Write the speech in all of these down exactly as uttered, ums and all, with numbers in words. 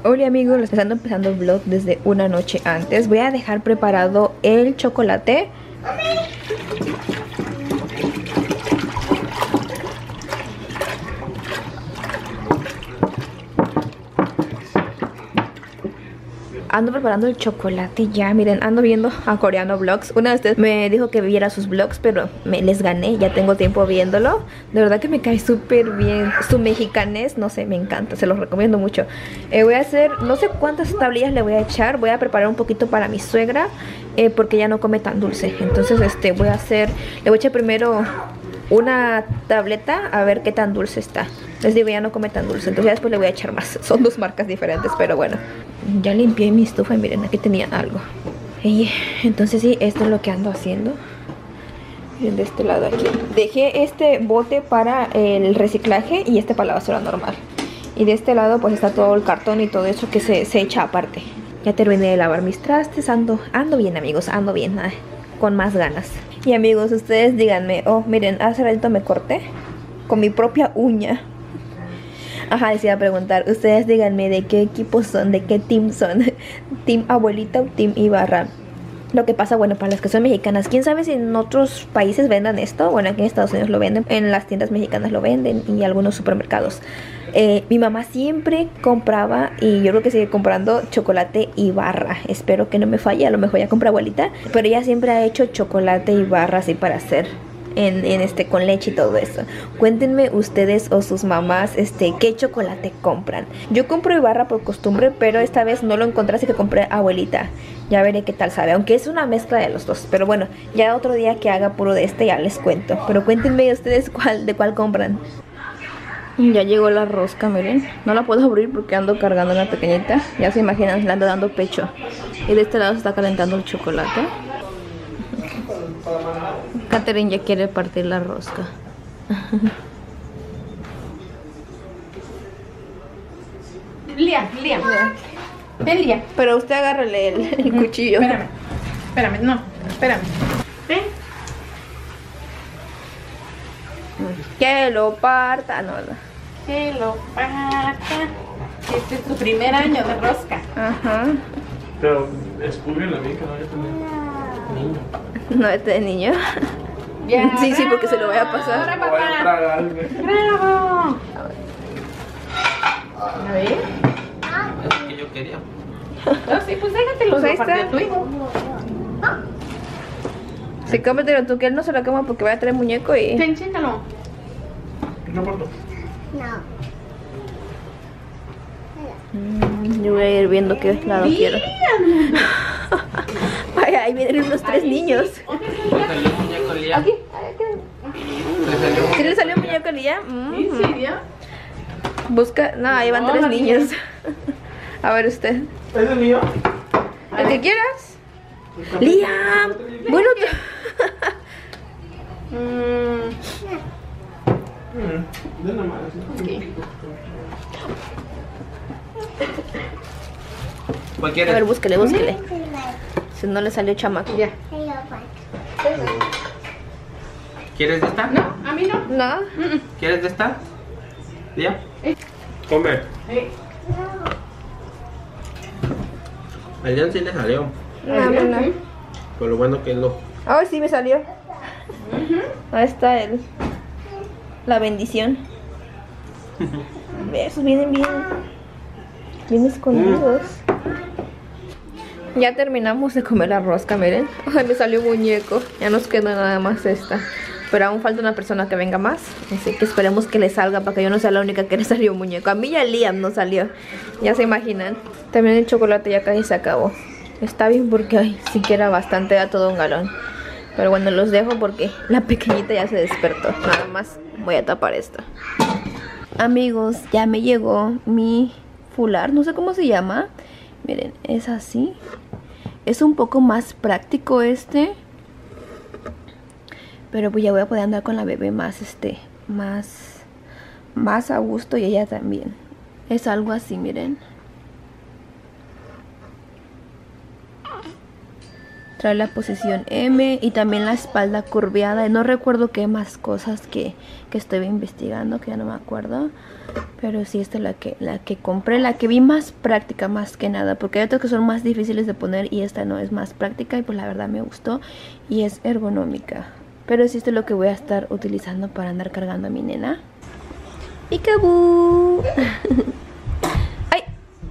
Hola amigos, les están empezando el vlog desde una noche antes. Voy a dejar preparado el chocolate. Ando preparando el chocolate ya, miren, ando viendo a Coreano Vlogs. Una de ustedes me dijo que viera sus vlogs, pero me les gané, ya tengo tiempo viéndolo. De verdad que me cae súper bien. Su mexicanés, no sé, me encanta, se los recomiendo mucho. eh, Voy a hacer, no sé cuántas tablillas le voy a echar. Voy a preparar un poquito para mi suegra, eh, porque ella no come tan dulce. Entonces este voy a hacer, le voy a echar primero una tableta a ver qué tan dulce está. Les digo, ya no come tan dulce, entonces ya después le voy a echar más. Son dos marcas diferentes, pero bueno. Ya limpié mi estufa y miren, aquí tenía algo. Y entonces sí, esto es lo que ando haciendo. Miren, de este lado aquí dejé este bote para el reciclaje y este para la basura normal. Y de este lado pues está todo el cartón y todo eso que se, se echa aparte. Ya terminé de lavar mis trastes, ando, ando bien amigos, ando bien, ay, con más ganas. Y amigos, ustedes díganme, oh miren, hace ratito me corté con mi propia uña. Ajá, les iba a preguntar, ustedes díganme de qué equipo son, de qué team son. ¿Team abuelita o team Ibarra? Lo que pasa, bueno, para las que son mexicanas, quién sabe si en otros países vendan esto. Bueno, aquí en Estados Unidos lo venden, en las tiendas mexicanas lo venden y algunos supermercados. eh, Mi mamá siempre compraba, y yo creo que sigue comprando, chocolate Ibarra. Espero que no me falle, a lo mejor ya compra abuelita, pero ella siempre ha hecho chocolate Ibarra así para hacer En, en este con leche y todo eso. Cuéntenme ustedes o sus mamás este qué chocolate compran. Yo compro Ibarra por costumbre, pero esta vez no lo encontré, así que compré abuelita. Ya veré qué tal sabe, aunque es una mezcla de los dos. Pero bueno, ya otro día que haga puro de este ya les cuento. Pero cuéntenme ustedes cuál, de cuál compran. Ya llegó la rosca, miren. No la puedo abrir porque ando cargando una pequeñita. Ya se imaginan, le ando dando pecho. Y de este lado se está calentando el chocolate. Catherine ya quiere partir la rosca. Lía, Lía. Ven, Lía. Pero usted agárrale el, el cuchillo. Espérame, espérame, no, espérame. Ven. Que lo parta, no, no. Que lo parta. Este es tu primer año de rosca. Ajá. Pero escúrguenla bien, que no haya tenido niño. No, este de niño. Ya, Sí, sí, porque se lo voy a pasar. Ahora, Lo voy a papá. tragar, güey. ¡Bravo! A ver. Es lo que yo quería. No, sí, pues déjatelo. Pues ahí aparte está. de tu hijo. Sí, cómetelo tú, que él no se lo coma porque va a traer muñeco y... Ten, siéntalo. No importa. Mm, yo voy a ir viendo qué lado quiero. Ay, ahí vienen unos tres niños. ¿Te salió un muñeco, Lía? Aquí. ¿Te salió un ¿Sí le salió un muñeco a Lía? Mm. ¿En serio? Busca... No, ahí van No, tres la niños. A ver usted. ¿Es el mío? El que quieras. Liam. Bueno, Mm, Mm, de nada más. ¿Cuál a quieres? ver, búsquele, búsquele. Si no le salió chamaco. ya. ¿Quieres de esta? No, a mí no. No. Mm, mm. ¿Quieres de esta? ¿Lía? Come. Eh, Al León sí le salió. No, no, no. Por lo bueno que no. Ay, sí me salió. Ahí está el... La bendición. Esos vienen bien... Bien escondidos. Ya terminamos de comer la rosca, miren. Ay, me salió un muñeco. Ya nos queda nada más esta. Pero aún falta una persona que venga más. Así que esperemos que le salga para que yo no sea la única que le salió un muñeco. A mí y a Liam no salió. Ya se imaginan. También el chocolate ya casi se acabó. Está bien porque ay, siquiera bastante, da todo un galón. Pero bueno, los dejo porque la pequeñita ya se despertó. Nada más voy a tapar esto. Amigos, ya me llegó mi fular. No sé cómo se llama. Miren, es así. Es un poco más práctico este. Pero pues ya voy a poder andar con la bebé más, este, más, más a gusto y ella también. Es algo así, miren. trae la posición M y también la espalda curveada. No recuerdo qué más cosas que, que estoy investigando, que ya no me acuerdo. Pero sí, esta es la que, la que compré, la que vi más práctica más que nada, porque hay otras que son más difíciles de poner y esta no es más práctica y pues la verdad me gustó y es ergonómica. Pero sí, esto es lo que voy a estar utilizando para andar cargando a mi nena. ¡Picaboo! ¡Ay!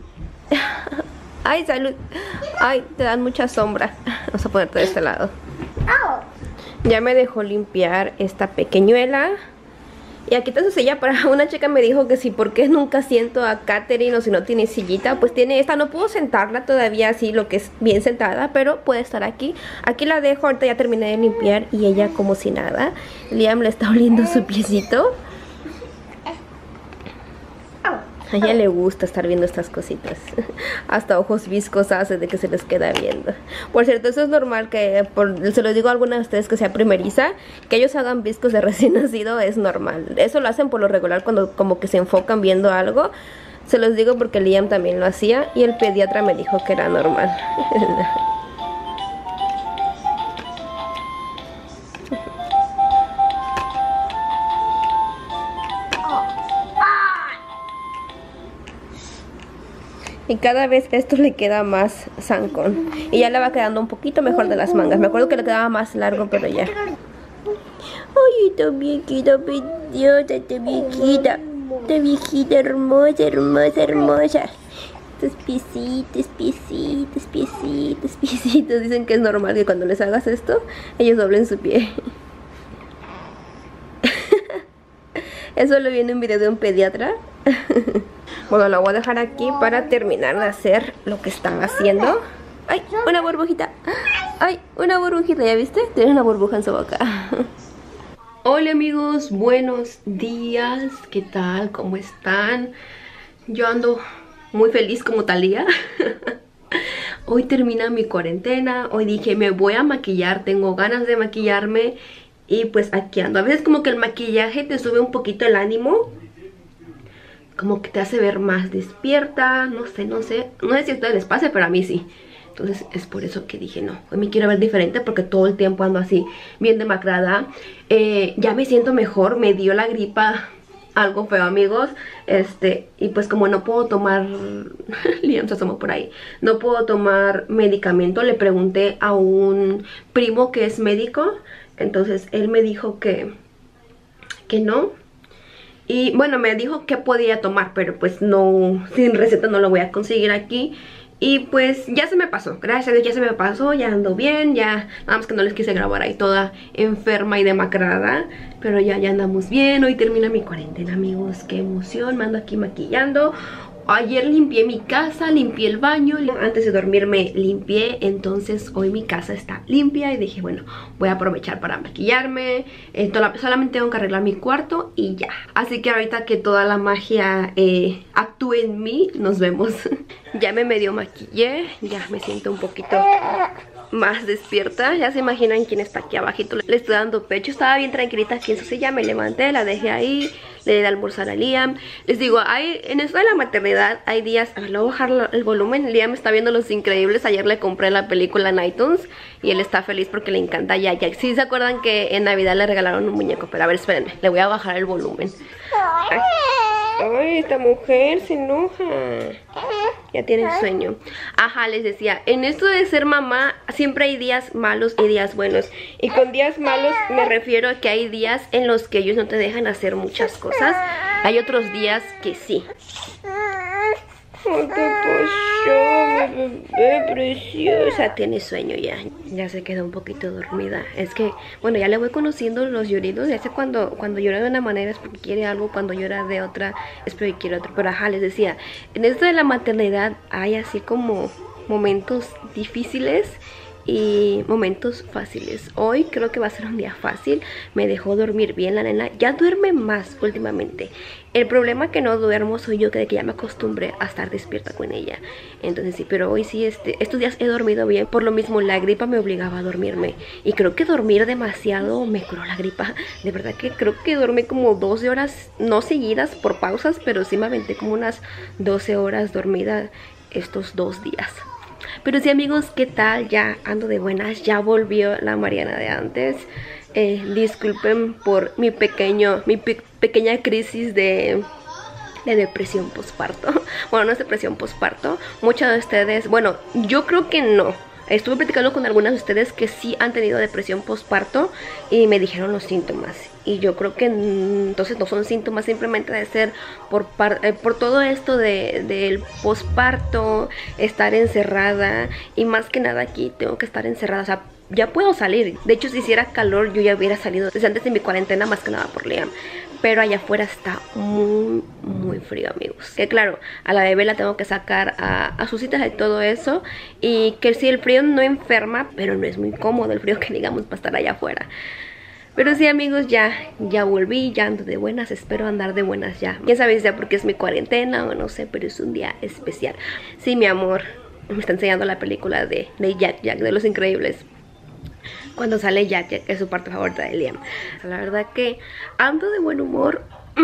¡Ay, salud! ¡Ay, te dan mucha sombra! Vamos a ponerte de este lado. Ya me dejó limpiar esta pequeñuela. Y aquí está su silla. Para una chica me dijo que sí, ¿por qué nunca siento a Katherine o si no tiene sillita? Pues tiene esta, no puedo sentarla todavía así, lo que es bien sentada, pero puede estar aquí. Aquí la dejo, ahorita ya terminé de limpiar y ella como si nada. Liam le está oliendo su piecito. A ella le gusta estar viendo estas cositas. Hasta ojos viscos hace de que se les queda viendo. Por cierto, eso es normal que, por, se lo digo a alguna de ustedes que sea primeriza, que ellos hagan viscos de recién nacido es normal. Eso lo hacen por lo regular cuando como que se enfocan viendo algo. Se los digo porque Liam también lo hacía y el pediatra me dijo que era normal. Y cada vez esto le queda más zancón. Y ya le va quedando un poquito mejor de las mangas. Me acuerdo que le quedaba más largo, pero ya. Ay, esta viejita preciosa, esta viejita. Esta viejita hermosa, hermosa, hermosa. Estos piecitos, piecitos, piecitos, piecitos. Dicen que es normal que cuando les hagas esto, ellos doblen su pie. Eso lo vi en un video de un pediatra. Bueno, lo voy a dejar aquí para terminar de hacer lo que están haciendo. ¡Ay! Una burbujita. ¡Ay! Una burbujita, ¿ya viste? Tiene una burbuja en su boca. Hola amigos, buenos días. ¿Qué tal? ¿Cómo están? Yo ando muy feliz como Talía. Hoy termina mi cuarentena. Hoy dije, me voy a maquillar. Tengo ganas de maquillarme. Y pues aquí ando. A veces como que el maquillaje te sube un poquito el ánimo. Como que te hace ver más despierta, no sé, no sé. No sé si a ustedes les pase, pero a mí sí. Entonces es por eso que dije, no, hoy me quiero ver diferente porque todo el tiempo ando así, bien demacrada. Eh, ya me siento mejor, me dio la gripa, algo feo amigos. Este, y pues como no puedo tomar, Liam se asomó por ahí. No puedo tomar medicamento, le pregunté a un primo que es médico. Entonces él me dijo que, que no. Y bueno, me dijo que podía tomar, pero pues no, sin receta no lo voy a conseguir aquí. Y pues ya se me pasó, gracias a Dios ya se me pasó, ya ando bien, ya nada más que no les quise grabar ahí toda enferma y demacrada. Pero ya, ya andamos bien, hoy termina mi cuarentena amigos, qué emoción, me ando aquí maquillando. Ayer limpié mi casa, limpié el baño, antes de dormirme limpié, entonces hoy mi casa está limpia y dije, bueno, voy a aprovechar para maquillarme. Eh, solamente tengo que arreglar mi cuarto y ya. Así que ahorita que toda la magia eh, actúe en mí, nos vemos. Ya me medio maquillé, ya me siento un poquito más despierta. Ya se imaginan quién está aquí abajito, le estoy dando pecho. Estaba bien tranquilita aquí en su silla, me levanté, la dejé ahí, le di de almorzar a Liam. Les digo, hay, en esto de la maternidad hay días, a ver, le voy a bajar el volumen. Liam está viendo Los Increíbles, ayer le compré la película en iTunes y él está feliz porque le encanta ya, ya. Sí se acuerdan que en Navidad le regalaron un muñeco, pero a ver, espérenme, le voy a bajar el volumen. Ay, ay, esta mujer se enoja. Ya tiene sueño. Ajá, les decía, en esto de ser mamá siempre hay días malos y días buenos. Y con días malos me refiero a que hay días en los que ellos no te dejan hacer muchas cosas. Hay otros días que sí. ¿Qué pasó, mi bebé preciosa? Tiene sueño ya. Ya se quedó un poquito dormida. Es que, bueno, ya le voy conociendo los lloridos. Ya sé cuando, cuando llora de una manera es porque quiere algo. Cuando llora de otra es porque quiere otro. Pero ajá, les decía, en esto de la maternidad hay así como momentos difíciles y momentos fáciles. Hoy creo que va a ser un día fácil. Me dejó dormir bien la nena. Ya duerme más últimamente. El problema que no duermo soy yo, que de que ya me acostumbré a estar despierta con ella. Entonces sí, pero hoy sí, este, estos días he dormido bien. Por lo mismo, la gripa me obligaba a dormirme. Y creo que dormir demasiado me curó la gripa. De verdad que creo que dormí como doce horas, no seguidas por pausas, pero sí me aventé como unas doce horas dormida estos dos días. Pero sí, amigos, ¿qué tal? Ya ando de buenas, ya volvió la Mariana de antes. eh, Disculpen por mi pequeño, mi pe pequeña crisis de... de depresión postparto. Bueno, no es depresión postparto. Muchos de ustedes, bueno, yo creo que no. Estuve platicando con algunas de ustedes que sí han tenido depresión postparto y me dijeron los síntomas. Y yo creo que entonces no son síntomas, simplemente de ser por, par, eh, por todo esto de, del postparto, estar encerrada. Y más que nada aquí tengo que estar encerrada, o sea, ya puedo salir. De hecho, si hiciera calor yo ya hubiera salido desde antes de mi cuarentena, más que nada por Liam. Pero allá afuera está muy, muy frío, amigos. Que claro, a la bebé la tengo que sacar a, a sus citas y todo eso. Y que si el frío no enferma, pero no es muy cómodo el frío que digamos para estar allá afuera. Pero sí, amigos, ya, ya volví, ya ando de buenas, espero andar de buenas ya. Ya sabéis ya porque es mi cuarentena o no sé, pero es un día especial. Sí, mi amor, me está enseñando la película de, de Jack Jack, de Los Increíbles. Cuando sale Jack Jack, es su parte favorita de Liam. La verdad que ando de buen humor,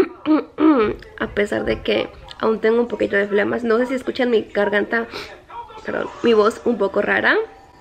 a pesar de que aún tengo un poquito de flemas. No sé si escuchan mi garganta, perdón, mi voz un poco rara.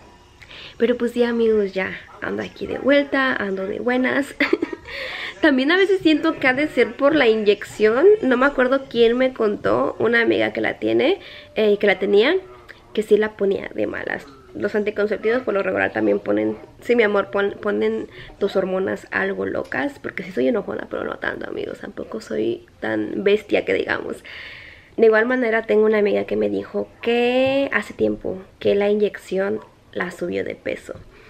Pero pues ya, amigos, ya ando aquí de vuelta, ando de buenas. También a veces siento que ha de ser por la inyección. No me acuerdo quién me contó, una amiga que la tiene, eh, que la tenía, que sí la ponía de malas. Los anticonceptivos por lo regular también ponen, sí, mi amor, pon, ponen tus hormonas algo locas. Porque sí soy enojona, pero no tanto, amigos. Tampoco soy tan bestia que digamos. De igual manera tengo una amiga que me dijo que hace tiempo que la inyección la subió de peso.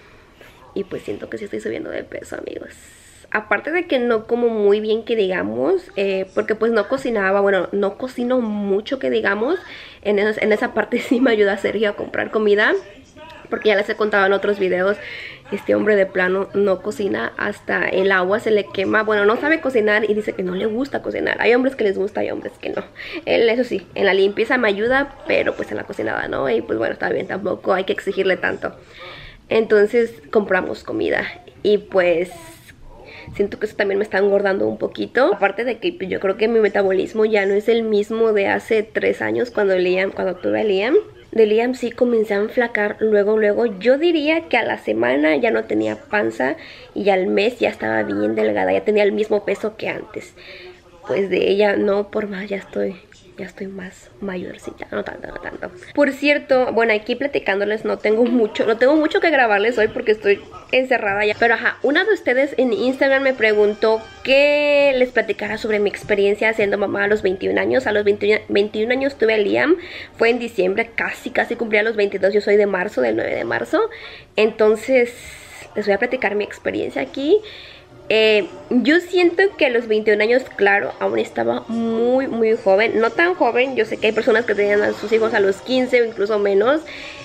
Y pues siento que sí estoy subiendo de peso, amigos. Aparte de que no como muy bien que digamos, eh, porque pues no cocinaba, bueno, no cocino mucho que digamos. En, esos, en esa parte sí me ayuda Sergio a comprar comida. Porque ya les he contado en otros videos, este hombre de plano no cocina, hasta el agua se le quema. Bueno, no sabe cocinar y dice que no le gusta cocinar. Hay hombres que les gusta, hay hombres que no. Él, eso sí, en la limpieza me ayuda, pero pues en la cocinada no. Y pues bueno, está bien, tampoco hay que exigirle tanto. Entonces compramos comida y pues siento que eso también me está engordando un poquito. Aparte de que yo creo que mi metabolismo ya no es el mismo de hace tres años cuando Liam, cuando tuve a Liam. De Liam sí comencé a enflacar luego, luego. Yo diría que a la semana ya no tenía panza y al mes ya estaba bien delgada. Ya tenía el mismo peso que antes. Pues de ella no, por más ya estoy, ya estoy más mayorcita. No tanto, no tanto. Por cierto, bueno, aquí platicándoles no tengo mucho, no tengo mucho que grabarles hoy porque estoy encerrada ya. Pero ajá, una de ustedes en Instagram me preguntó que les platicara sobre mi experiencia siendo mamá a los veintiún años. A los veintiún años tuve a Liam, fue en diciembre, casi casi cumplí a los veintidós. Yo soy de marzo, del nueve de marzo. Entonces les voy a platicar mi experiencia aquí. Eh, yo siento que a los veintiún años, claro, aún estaba muy muy joven. No tan joven, yo sé que hay personas que tenían a sus hijos a los quince o incluso menos.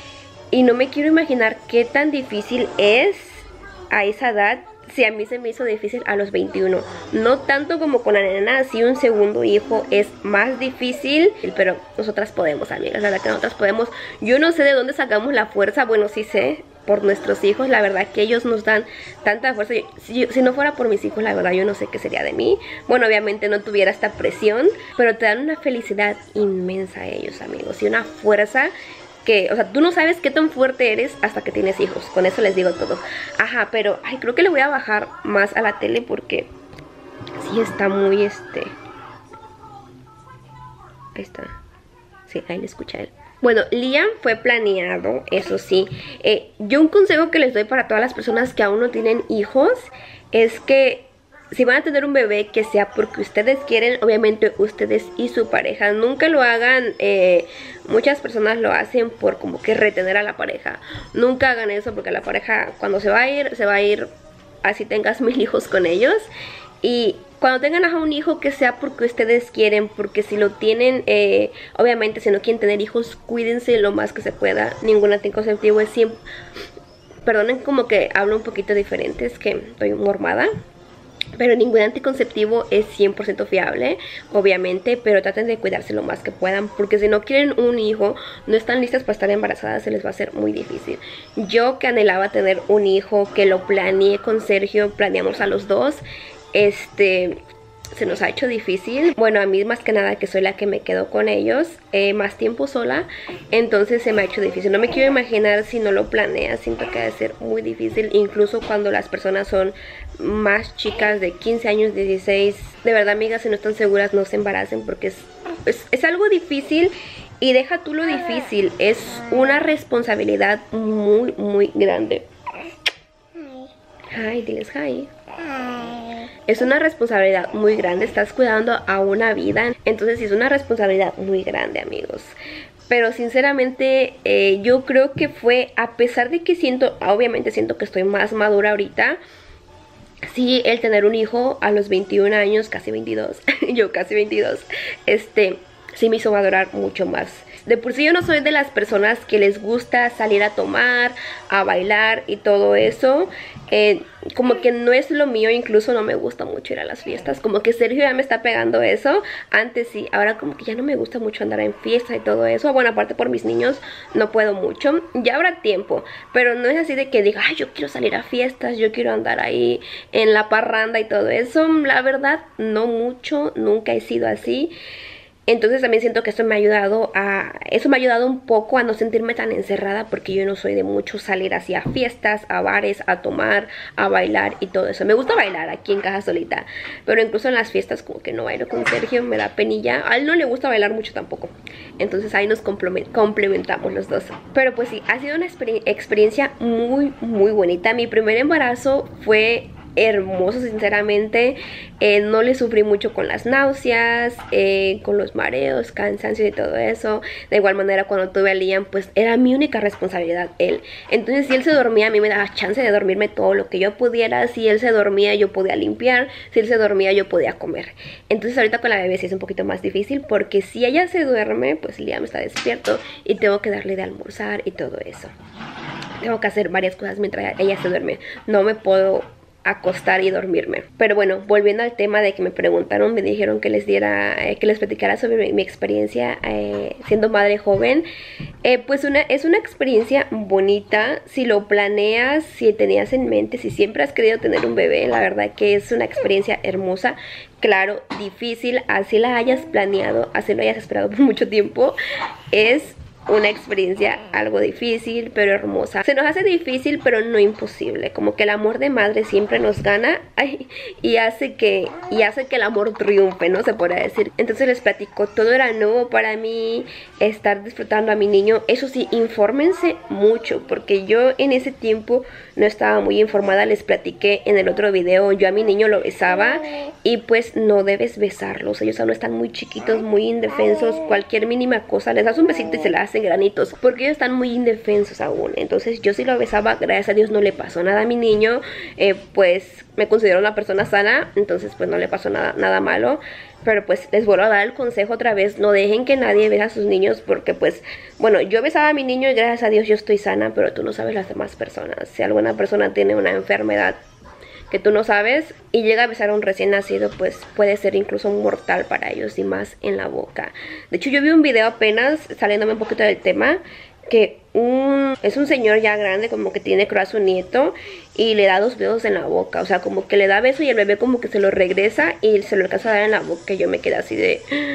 Y no me quiero imaginar qué tan difícil es a esa edad. Si a mí se me hizo difícil a los veintiuno. No tanto como con la nena, si un segundo hijo es más difícil. Pero nosotras podemos, amigas, la verdad que nosotras podemos. Yo no sé de dónde sacamos la fuerza, bueno, sí sé, por nuestros hijos. La verdad que ellos nos dan tanta fuerza. Si, si no fuera por mis hijos, la verdad yo no sé qué sería de mí. Bueno, obviamente no tuviera esta presión, pero te dan una felicidad inmensa a ellos, amigos. Y una fuerza que, o sea, tú no sabes qué tan fuerte eres hasta que tienes hijos. Con eso les digo todo. Ajá, pero, ay, creo que le voy a bajar más a la tele porque sí está muy, este... Ahí está. Sí, ahí le escucha él. Bueno, Liam fue planeado, eso sí. Eh, yo un consejo que les doy para todas las personas que aún no tienen hijos es que si van a tener un bebé, que sea porque ustedes quieren, obviamente ustedes y su pareja. Nunca lo hagan, eh, muchas personas lo hacen por como que retener a la pareja. Nunca hagan eso porque la pareja cuando se va a ir, se va a ir así tengas mil hijos con ellos. Y cuando tengan a un hijo, que sea porque ustedes quieren, porque si lo tienen, eh, obviamente si no quieren tener hijos, cuídense lo más que se pueda. Ningún anticonceptivo es siempre... Perdonen como que hablo un poquito diferente, es que estoy mormada. Pero ningún anticonceptivo es cien por ciento fiable, obviamente, pero traten de cuidarse lo más que puedan, porque si no quieren un hijo, no están listas para estar embarazadas, se les va a hacer muy difícil. Yo que anhelaba tener un hijo, que lo planeé con Sergio, planeamos a los dos, este... se nos ha hecho difícil. Bueno, a mí más que nada que soy la que me quedo con ellos eh, más tiempo sola, entonces se me ha hecho difícil. No me quiero imaginar si no lo planeas, siento que ha de ser muy difícil, incluso cuando las personas son más chicas de quince años, dieciséis. De verdad, amigas, si no están seguras, no se embaracen porque es, es, es algo difícil. Y deja tú lo difícil, es una responsabilidad muy, muy grande. Hi, diles hi. Es una responsabilidad muy grande, estás cuidando a una vida. Entonces sí, es una responsabilidad muy grande, amigos. Pero sinceramente eh, yo creo que fue, a pesar de que siento, obviamente siento que estoy más madura ahorita. Sí, el tener un hijo a los veintiún años, casi veintidós, yo casi veintidós, este... sí me hizo madurar mucho más. De por sí yo no soy de las personas que les gusta salir a tomar, a bailar y todo eso. Eh, como que no es lo mío, incluso no me gusta mucho ir a las fiestas. Como que Sergio ya me está pegando eso. Antes sí, ahora como que ya no me gusta mucho andar en fiesta y todo eso. Bueno, aparte por mis niños no puedo mucho. Ya habrá tiempo, pero no es así de que diga, ay, yo quiero salir a fiestas, yo quiero andar ahí en la parranda y todo eso. La verdad, no mucho, nunca he sido así. Entonces también siento que esto me ha ayudado a... Eso me ha ayudado un poco a no sentirme tan encerrada, porque yo no soy de mucho salir hacia fiestas, a bares, a tomar, a bailar y todo eso. Me gusta bailar aquí en casa solita, pero incluso en las fiestas como que no bailo con Sergio, me da penilla. A él no le gusta bailar mucho tampoco. Entonces ahí nos complementamos los dos. Pero pues sí, ha sido una exper- experiencia muy, muy bonita. Mi primer embarazo fue... hermoso, sinceramente. eh, no le sufrí mucho con las náuseas, eh, con los mareos, cansancio y todo eso. De igual manera, cuando tuve a Liam, pues era mi única responsabilidad él. Entonces si él se dormía, a mí me daba chance de dormirme todo lo que yo pudiera. Si él se dormía, yo podía limpiar. Si él se dormía, yo podía comer. Entonces ahorita con la bebé sí es un poquito más difícil, porque si ella se duerme, pues Liam está despierto y tengo que darle de almorzar y todo eso. Tengo que hacer varias cosas mientras ella se duerme. No me puedo acostar y dormirme. Pero bueno, volviendo al tema de que me preguntaron, me dijeron que les diera, eh, que les platicara sobre mi, mi experiencia eh, siendo madre joven. eh, Pues una, es una experiencia bonita si lo planeas, si tenías en mente, si siempre has querido tener un bebé. La verdad que es una experiencia hermosa. Claro, difícil, así la hayas planeado, así lo hayas esperado por mucho tiempo. Es una experiencia algo difícil, pero hermosa. Se nos hace difícil, pero no imposible. Como que el amor de madre siempre nos gana. Ay, y hace que y hace que el amor triunfe, ¿no? Se podría decir. Entonces les platico, todo era nuevo para mí, estar disfrutando a mi niño. Eso sí, infórmense mucho, porque yo en ese tiempo no estaba muy informada. Les platiqué en el otro video, yo a mi niño lo besaba, y pues no debes besarlos. Ellos aún están muy chiquitos, muy indefensos. Cualquier mínima cosa, les das un besito y se la hacen granitos, porque ellos están muy indefensos aún. Entonces yo sí lo besaba, gracias a Dios no le pasó nada a mi niño. eh, Pues me considero una persona sana, entonces pues no le pasó nada, nada malo. Pero pues les vuelvo a dar el consejo otra vez, no dejen que nadie bese a sus niños, porque pues, bueno, yo besaba a mi niño y gracias a Dios yo estoy sana, pero tú no sabes las demás personas. Si alguna persona tiene una enfermedad que tú no sabes y llega a besar a un recién nacido, pues puede ser incluso mortal para ellos, y más en la boca. De hecho, yo vi un video apenas, saliéndome un poquito del tema, que un, es un señor ya grande, como que tiene creo a su nieto, y le da dos besos en la boca. O sea, como que le da beso y el bebé como que se lo regresa y se lo alcanza a dar en la boca. Y yo me quedé así de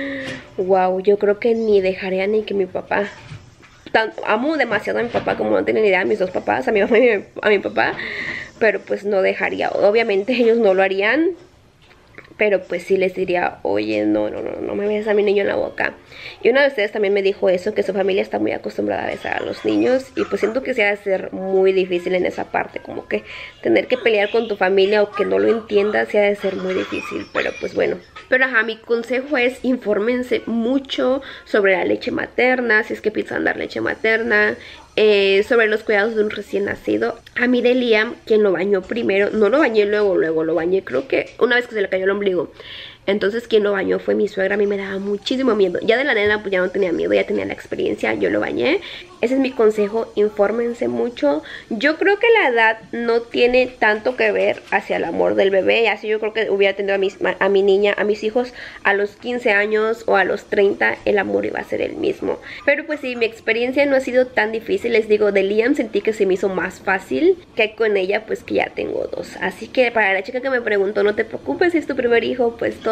wow, yo creo que ni dejaría ni que mi papá... Tanto, amo demasiado a mi papá, como no tienen idea, a mis dos papás, a mi mamá y a mi papá, pero pues no dejaría. Obviamente ellos no lo harían, pero pues sí les diría, oye, no, no, no, no me beses a mi niño en la boca. Y una de ustedes también me dijo eso, que su familia está muy acostumbrada a besar a los niños, y pues siento que se ha de ser muy difícil en esa parte, como que tener que pelear con tu familia o que no lo entiendas, se ha de ser muy difícil, pero pues bueno. Pero ajá, mi consejo es infórmense mucho sobre la leche materna, si es que piensan dar leche materna, eh, sobre los cuidados de un recién nacido. A mí de Liam, quien lo bañó primero, no lo bañé luego, luego lo bañé creo que una vez que se le cayó el ombligo. Entonces quien lo bañó fue mi suegra. A mí me daba muchísimo miedo. Ya de la nena pues ya no tenía miedo, ya tenía la experiencia, yo lo bañé. Ese es mi consejo, infórmense mucho. Yo creo que la edad no tiene tanto que ver hacia el amor del bebé. Así yo creo que hubiera tenido a, mis, a mi niña, a mis hijos a los quince años o a los treinta, el amor iba a ser el mismo. Pero pues sí, mi experiencia no ha sido tan difícil. Les digo, de Liam sentí que se me hizo más fácil que con ella, pues que ya tengo dos. Así que para la chica que me preguntó, no te preocupes si es tu primer hijo, pues todo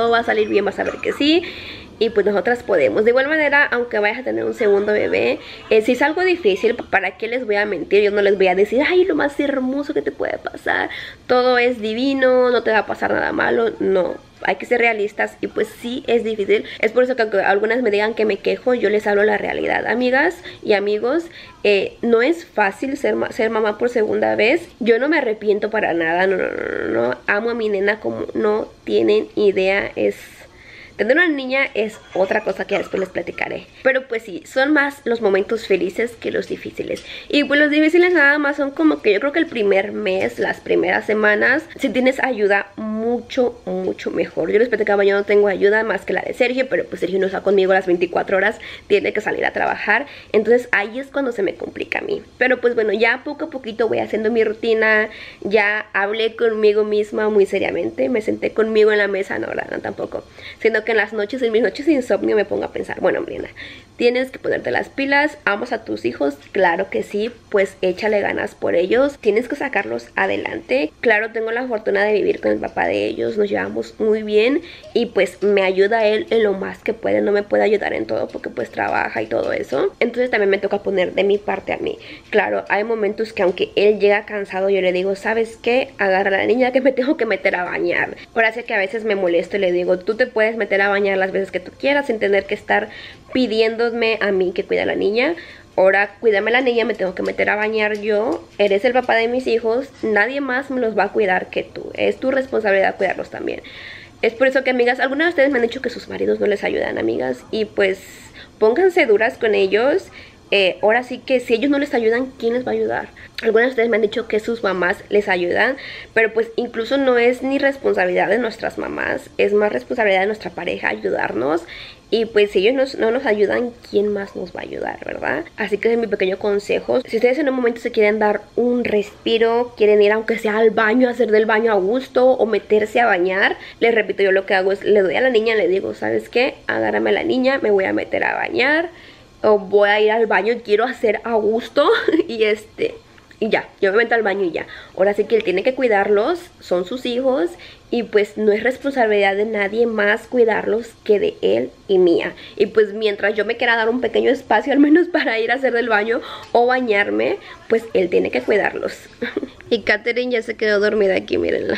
todo va a salir bien, vas a ver que sí. Y pues nosotras podemos. De igual manera, aunque vayas a tener un segundo bebé, eh, si es algo difícil, ¿para qué les voy a mentir? Yo no les voy a decir, ay, lo más hermoso que te puede pasar, todo es divino, no te va a pasar nada malo. No, hay que ser realistas y pues sí es difícil. Es por eso que aunque algunas me digan que me quejo, yo les hablo la realidad. Amigas y amigos, eh, no es fácil ser, ser mamá por segunda vez. Yo no me arrepiento para nada, no, no, no, no, no. Amo a mi nena como no tienen idea. Es... Tener una niña es otra cosa que después les platicaré. Pero pues sí, son más los momentos felices que los difíciles. Y pues los difíciles nada más son como que yo creo que el primer mes, las primeras semanas, si tienes ayuda, mucho, mucho mejor. Yo les platicaba, yo no tengo ayuda más que la de Sergio, pero pues Sergio no está conmigo las veinticuatro horas, tiene que salir a trabajar. Entonces ahí es cuando se me complica a mí. Pero pues bueno, ya poco a poquito voy haciendo mi rutina. Ya hablé conmigo misma muy seriamente. Me senté conmigo en la mesa, no, no, tampoco. Sino que en las noches, en mis noches de insomnio me pongo a pensar, bueno, Briana, tienes que ponerte las pilas, amas a tus hijos, claro que sí, pues échale ganas por ellos, tienes que sacarlos adelante. Claro, tengo la fortuna de vivir con el papá de ellos, nos llevamos muy bien y pues me ayuda él en lo más que puede, no me puede ayudar en todo porque pues trabaja y todo eso. Entonces también me toca poner de mi parte a mí. Claro, hay momentos que aunque él llega cansado, yo le digo, ¿sabes qué? Agarra a la niña que me tengo que meter a bañar. Ahora sí que a veces me molesto y le digo, tú te puedes meter a bañar las veces que tú quieras sin tener que estar pidiéndome a mí que cuida a la niña. Ahora cuídame a la niña, me tengo que meter a bañar yo. Eres el papá de mis hijos, nadie más me los va a cuidar que tú. Es tu responsabilidad cuidarlos también. Es por eso que, amigas, algunas de ustedes me han dicho que sus maridos no les ayudan, amigas. Y pues pónganse duras con ellos. Eh, ahora sí que si ellos no les ayudan, ¿quién les va a ayudar? Algunas de ustedes me han dicho que sus mamás les ayudan, pero pues incluso no es ni responsabilidad de nuestras mamás, es más responsabilidad de nuestra pareja ayudarnos. Y pues si ellos nos, no nos ayudan, ¿quién más nos va a ayudar, verdad? Así que ese es mi pequeño consejo. Si ustedes en un momento se quieren dar un respiro, quieren ir aunque sea al baño, hacer del baño a gusto o meterse a bañar, les repito, yo lo que hago es, le doy a la niña, le digo, ¿sabes qué? Agárrame a la niña, me voy a meter a bañar. O voy a ir al baño y quiero hacer a gusto. Y este y ya, yo me meto al baño y ya. Ahora sí que él tiene que cuidarlos, son sus hijos. Y pues no es responsabilidad de nadie más cuidarlos que de él y mía. Y pues mientras yo me quiera dar un pequeño espacio al menos para ir a hacer del baño o bañarme, pues él tiene que cuidarlos. Y Katherine ya se quedó dormida aquí, mírenla.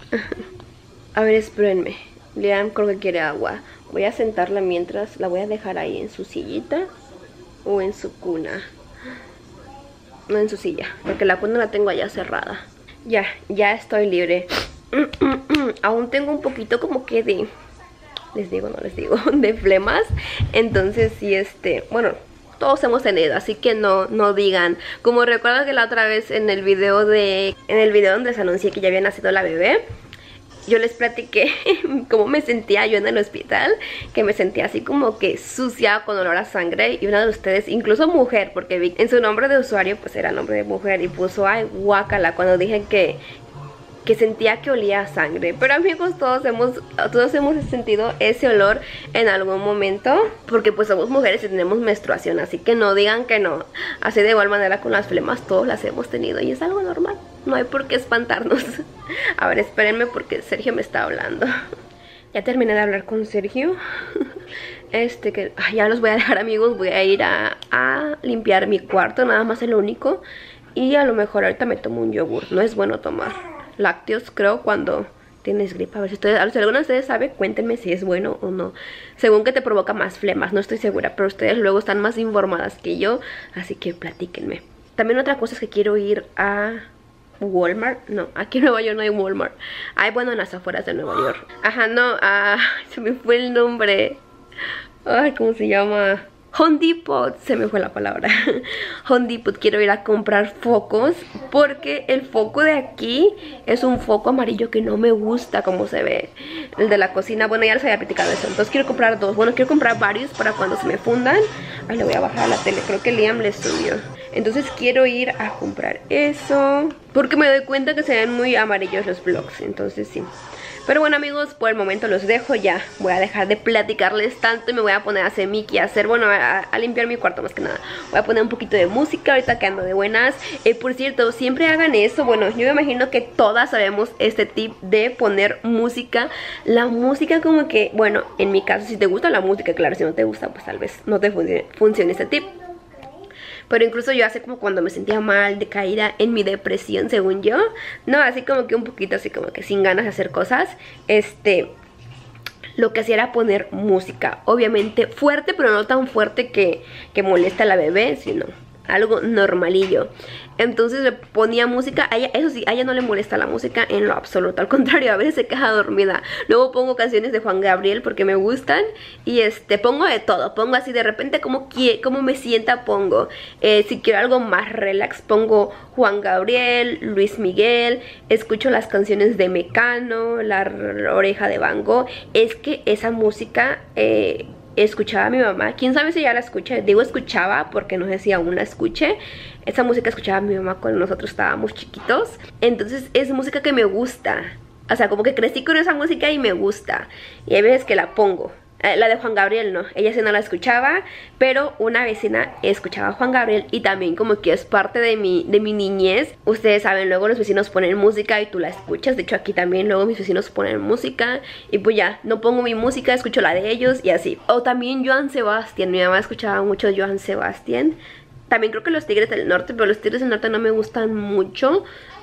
A ver, espérenme, Liam creo que quiere agua. Voy a sentarla mientras, la voy a dejar ahí en su sillita o en su cuna. No, en su silla, porque la cuna la tengo allá cerrada. Ya, ya estoy libre. Aún tengo un poquito como que de... Les digo, no les digo, de flemas. Entonces sí, este, bueno, todos hemos tenido, así que no, no digan. Como recuerdo que la otra vez en el video de... En el video donde se anuncié que ya había nacido la bebé, yo les platiqué cómo me sentía yo en el hospital, que me sentía así como que sucia, con olor a sangre. Y una de ustedes, incluso mujer, porque vi en su nombre de usuario pues era nombre de mujer, y puso, ay, guácala, cuando dije que, que sentía que olía a sangre. Pero amigos, todos hemos, todos hemos sentido ese olor en algún momento, porque pues somos mujeres y tenemos menstruación, así que no digan que no. Así de igual manera con las flemas todos las hemos tenido y es algo normal. No hay por qué espantarnos. A ver, espérenme porque Sergio me está hablando. Ya terminé de hablar con Sergio. Este que... Ay, ya los voy a dejar, amigos. Voy a ir a, a limpiar mi cuarto. Nada más es lo único. Y a lo mejor ahorita me tomo un yogur. No es bueno tomar lácteos, creo, cuando tienes gripa. A ver si ustedes, si alguno de ustedes sabe, cuéntenme si es bueno o no. Según que te provoca más flemas, no estoy segura. Pero ustedes luego están más informadas que yo. Así que platíquenme. También otra cosa es que quiero ir a... Walmart, no, aquí en Nueva York no hay Walmart. Hay, bueno, en las afueras de Nueva York. Ajá, no, ah, se me fue el nombre. Ay, ¿cómo se llama? Home Depot, se me fue la palabra. Home Depot, quiero ir a comprar focos, porque el foco de aquí es un foco amarillo que no me gusta como se ve. El de la cocina, bueno, ya les había platicado eso. Entonces quiero comprar dos, bueno, quiero comprar varios para cuando se me fundan. Ay, le voy a bajar a la tele, creo que Liam le subió. Entonces quiero ir a comprar eso, porque me doy cuenta que se ven muy amarillos los vlogs, entonces sí. Pero bueno amigos, por el momento los dejo ya. Voy a dejar de platicarles tanto y me voy a poner a hacer mi quehacer. Bueno, a, a limpiar mi cuarto más que nada. Voy a poner un poquito de música ahorita que ando de buenas. eh, Por cierto, siempre hagan eso. Bueno, yo me imagino que todas sabemos este tip de poner música. La música como que, bueno, en mi caso si te gusta la música, claro, si no te gusta pues tal vez no te funcione, funcione este tip. Pero incluso yo hace como cuando me sentía mal, decaída en mi depresión, según yo. No, así como que un poquito, así como que sin ganas de hacer cosas. Este, lo que hacía era poner música. Obviamente fuerte, pero no tan fuerte que, que molesta a la bebé, sino algo normalillo. Entonces le ponía música. A ella, eso sí, a ella no le molesta la música en lo absoluto. Al contrario, a veces se queja dormida. Luego pongo canciones de Juan Gabriel porque me gustan. Y este, pongo de todo. Pongo así de repente como, como me sienta pongo. Eh, si quiero algo más relax, pongo Juan Gabriel, Luis Miguel. Escucho las canciones de Mecano, La Oreja de Van Gogh. Es que esa música... Eh, escuchaba a mi mamá, quién sabe si ya la escuché. Digo escuchaba porque no sé si aún la escuché. Esa música escuchaba a mi mamá cuando nosotros estábamos chiquitos. Entonces es música que me gusta. O sea, como que crecí con esa música y me gusta. Y hay veces que la pongo. eh, La de Juan Gabriel no, ella sí no la escuchaba. Pero una vecina escuchaba a Juan Gabriel. Y también como que es parte de mi, de mi niñez. Ustedes saben, luego los vecinos ponen música y tú la escuchas. De hecho aquí también luego mis vecinos ponen música. Y pues ya, no pongo mi música, escucho la de ellos y así. O también Joan Sebastián, mi mamá escuchaba mucho Joan Sebastián. También creo que los Tigres del Norte, pero los Tigres del Norte no me gustan mucho.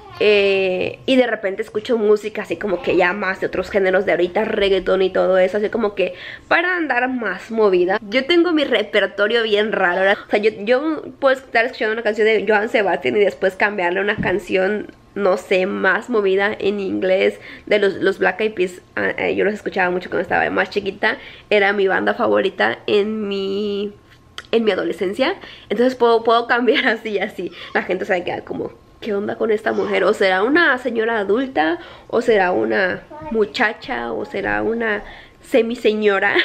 Eh, y de repente escucho música así como que ya más de otros géneros de ahorita, reggaetón y todo eso, así como que para andar más movida. Yo tengo mi repertorio bien raro, ¿verdad? O sea, yo, yo puedo estar escuchando una canción de Joan Sebastián y después cambiarle una canción, no sé, más movida en inglés de los, los Black Eyed Peas. eh, Yo los escuchaba mucho cuando estaba más chiquita. Era mi banda favorita en mi... en mi adolescencia. Entonces puedo, puedo cambiar así y así. La gente se queda como, ¿qué onda con esta mujer? O será una señora adulta, o será una muchacha, o será una semiseñora.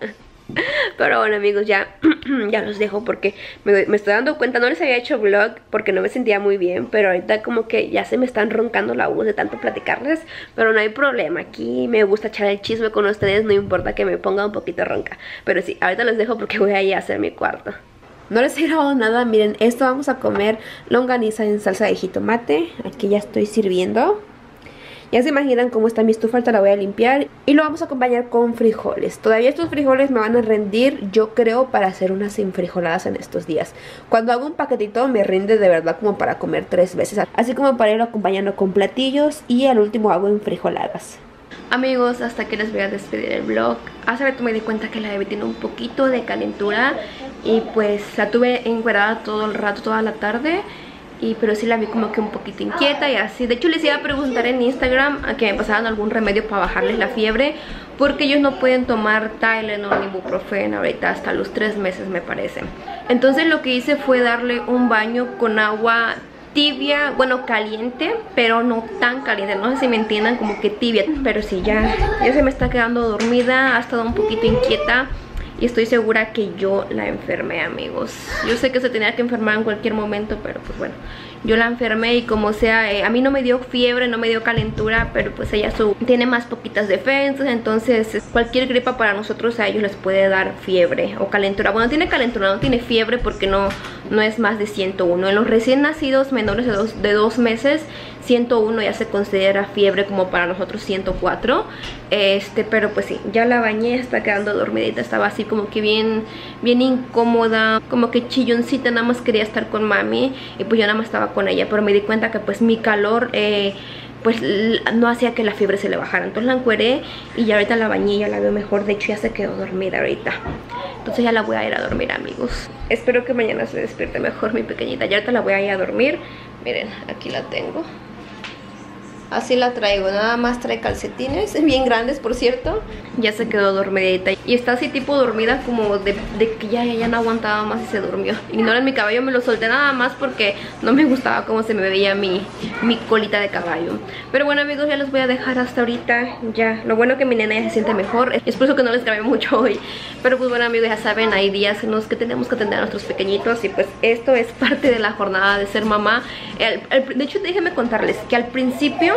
Pero bueno amigos, ya, ya los dejo porque me, me estoy dando cuenta. No les había hecho vlog porque no me sentía muy bien, pero ahorita como que ya se me están roncando la voz de tanto platicarles. Pero no hay problema, aquí me gusta echar el chisme con ustedes, no importa que me ponga un poquito ronca. Pero sí, ahorita los dejo porque voy a ir a hacer mi cuarto. No les he grabado nada, miren, esto vamos a comer longaniza en salsa de jitomate. Aquí ya estoy sirviendo. Ya se imaginan cómo está mi estufa, ahorita la voy a limpiar. Y lo vamos a acompañar con frijoles. Todavía estos frijoles me van a rendir, yo creo, para hacer unas enfrijoladas en estos días. Cuando hago un paquetito me rinde de verdad como para comer tres veces. Así como para irlo acompañando con platillos. Y al último hago enfrijoladas. Amigos, hasta que les voy a despedir el vlog. Hace rato me di cuenta que la bebé tiene un poquito de calentura. Y pues la tuve encuerada todo el rato, toda la tarde. Y pero sí la vi como que un poquito inquieta y así. De hecho les iba a preguntar en Instagram a que me pasaran algún remedio para bajarles la fiebre, porque ellos no pueden tomar Tylenol ni ibuprofeno ahorita hasta los tres meses me parece. Entonces lo que hice fue darle un baño con agua tibia, bueno caliente, pero no tan caliente, no sé si me entiendan, como que tibia. Pero sí, ya, ya se me está quedando dormida, ha estado un poquito inquieta. Y estoy segura que yo la enfermé, amigos. Yo sé que se tenía que enfermar en cualquier momento, pero pues bueno, yo la enfermé y como sea, eh, a mí no me dio fiebre, no me dio calentura, pero pues ella su, tiene más poquitas defensas, entonces cualquier gripa para nosotros a ellos les puede dar fiebre o calentura. Bueno, tiene calentura, no tiene fiebre porque no, no es más de ciento uno. En los recién nacidos menores de dos, de dos meses, ciento uno ya se considera fiebre como para nosotros ciento cuatro. Este, pero pues sí, ya la bañé, está quedando dormidita, estaba así como que bien, bien incómoda, como que chilloncita, nada más quería estar con mami y pues yo nada más estaba con ella, pero me di cuenta que pues mi calor eh, pues no hacía que la fiebre se le bajara, entonces la encueré y ya ahorita la bañé, ya la veo mejor, de hecho ya se quedó dormida ahorita, entonces ya la voy a ir a dormir, amigos. Espero que mañana se despierte mejor mi pequeñita, ya ahorita la voy a ir a dormir. Miren, aquí la tengo. Así la traigo, nada más trae calcetines, bien grandes por cierto. Ya se quedó dormidita y está así tipo dormida como de, de que ya, ya no aguantaba más y se durmió. Ignoren mi cabello, me lo solté nada más porque no me gustaba cómo se me veía mi, mi colita de caballo. Pero bueno amigos, ya los voy a dejar hasta ahorita. Ya, lo bueno que mi nena ya se siente mejor, es por eso que no les grabé mucho hoy. Pero pues bueno amigos, ya saben, hay días en los que tenemos que atender a nuestros pequeñitos y pues esto es parte de la jornada de ser mamá. el, el, De hecho déjenme contarles que al principio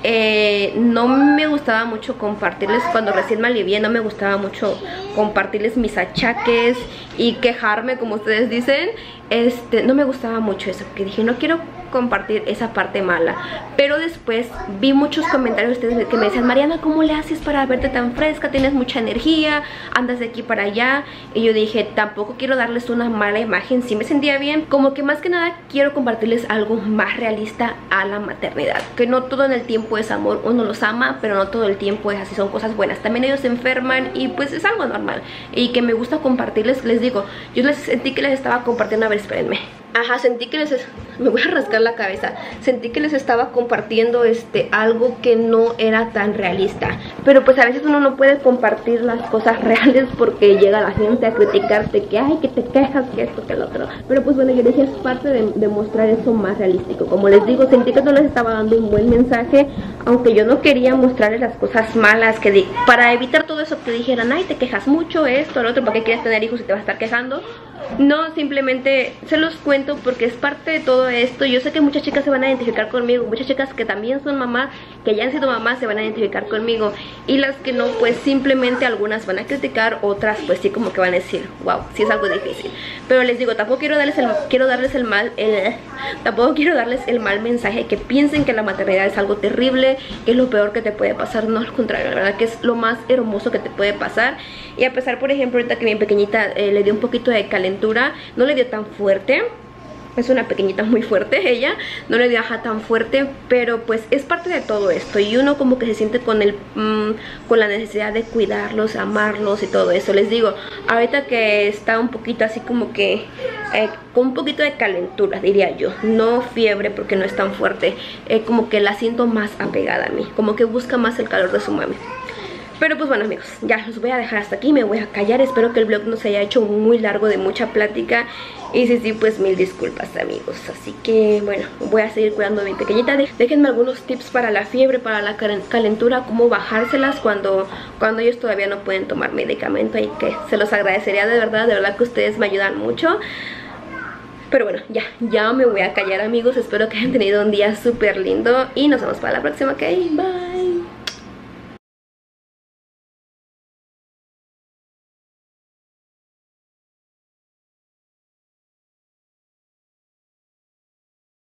eh, no me gustaba mucho compartirles, cuando recién me alivié, no me gustaba mucho compartirles mis achaques y quejarme, como ustedes dicen. Este, no me gustaba mucho eso, porque dije, no quiero compartir esa parte mala. Pero después vi muchos comentarios de ustedes que me decían, Mariana, ¿cómo le haces para verte tan fresca? Tienes mucha energía, andas de aquí para allá. Y yo dije, tampoco quiero darles una mala imagen. Sí me sentía bien, como que más que nada quiero compartirles algo más realista a la maternidad, que no todo en el tiempo es amor. Uno los ama, pero no todo el tiempo es así, son cosas buenas. También ellos se enferman y pues es algo normal, y que me gusta compartirles. Les digo, yo les sentí que les estaba compartiendo. A ver, espérenme. Ajá, sentí que les... Es... Me voy a rascar la cabeza. Sentí que les estaba compartiendo este algo que no era tan realista. Pero pues a veces uno no puede compartir las cosas reales porque llega la gente a criticarte que ay, que te quejas, que esto, que el otro. Pero pues bueno, yo dije, es parte de, de mostrar eso más realístico. Como les digo, sentí que no les estaba dando un buen mensaje, aunque yo no quería mostrarles las cosas malas que di para evitar todo eso que dijeran, ay, te quejas mucho, esto, lo otro, ¿para qué quieres tener hijos y te vas a estar quejando? No, simplemente se los cuento porque es parte de todo esto. Yo sé que muchas chicas se van a identificar conmigo, muchas chicas que también son mamás, que ya han sido mamás, se van a identificar conmigo. Y las que no, pues simplemente algunas van a criticar, otras pues sí como que van a decir, wow, sí es algo difícil. Pero les digo, tampoco quiero darles el, quiero darles el mal, el, tampoco quiero darles el mal mensaje, que piensen que la maternidad es algo terrible, que es lo peor que te puede pasar. No, al contrario, la verdad que es lo más hermoso que te puede pasar. Y a pesar, por ejemplo, ahorita que mi pequeñita eh, le dio un poquito de calentura, no le dio tan fuerte. Es una pequeñita muy fuerte ella, no le dio ajá tan fuerte, pero pues es parte de todo esto. Y uno como que se siente con el mmm, con la necesidad de cuidarlos, amarlos y todo eso. Les digo, ahorita que está un poquito así como que eh, con un poquito de calentura, diría yo, no fiebre porque no es tan fuerte, eh, como que la siento más apegada a mí, como que busca más el calor de su mami. Pero pues bueno, amigos, ya los voy a dejar hasta aquí, me voy a callar. Espero que el vlog no se haya hecho muy largo, de mucha plática. Y si sí, pues mil disculpas, amigos. Así que bueno, voy a seguir cuidando a mi pequeñita. Déjenme algunos tips para la fiebre, para la calentura, cómo bajárselas cuando, cuando ellos todavía no pueden tomar medicamento. Y que se los agradecería de verdad, de verdad que ustedes me ayudan mucho. Pero bueno, ya, ya me voy a callar, amigos. Espero que hayan tenido un día súper lindo y nos vemos para la próxima, ¿ok? Bye.